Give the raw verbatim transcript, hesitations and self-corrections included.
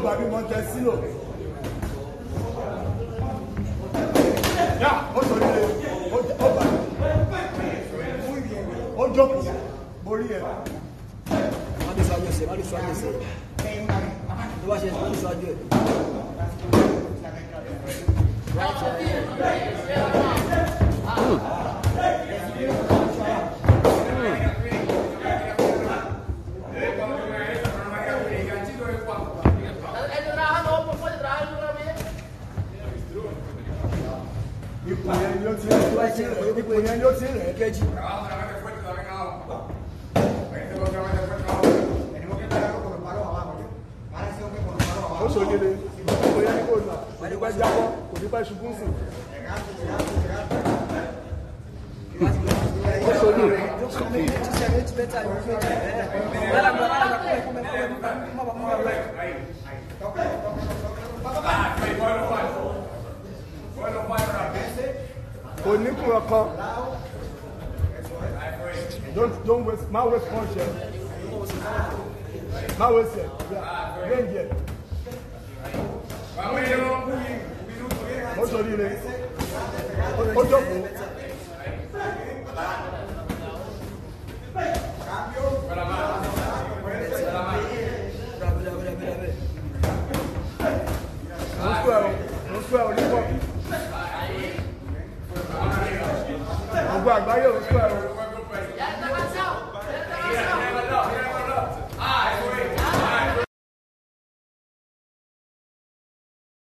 gbà bí Montesino. Yá, ó sọ nílé, ó gbà. Ó jókòó, borí ẹ̀. Má lè sọ ajé ẹsẹ̀, má lè sọ ajé ẹsẹ̀. Tó bá ṣe má lè sọ ajé ẹ̀. Ipò yẹn ni ó ti rẹ̀, ipò yẹn ni ó ti rẹ̀ kejì. Ó ṣòdìdè, ipò yẹn ni kò nà, kò ní pẹ́ jábọ́, kò ní pẹ́ ṣubú sí. Ó ṣòdìdè. Kò ní kúrò kan. Don't don't waste, má waste punch yẹn. Má waste yẹn. Range yẹn. Ó sọrí rẹ̀. Ó jókòó. Ó square o, ó square o ní pọ̀. Gbogbo àgbáyé ò square o.